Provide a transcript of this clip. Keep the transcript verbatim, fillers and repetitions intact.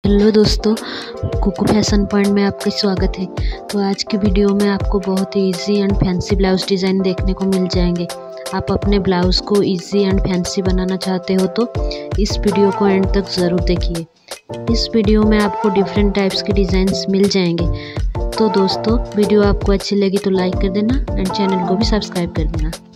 Hello दोस्तों, Kuku fashion point में आपका स्वागत है। तो आज की वीडियो में आपको बहुत ही easy and fancy blouse design देखने को मिल जाएंगे। आप अपने ब्लाउज़ को इजी एंड फैंसी बनाना चाहते हो तो इस वीडियो को एंड तक ज़रूर देखिए। इस वीडियो में आपको डिफरेंट टाइप्स के डिज़ाइंस मिल जाएंगे। तो दोस्तों, वीडियो आपको अच्छी लगी तो लाइक कर देना एंड चैनल को भी सब्सक्राइब कर देना।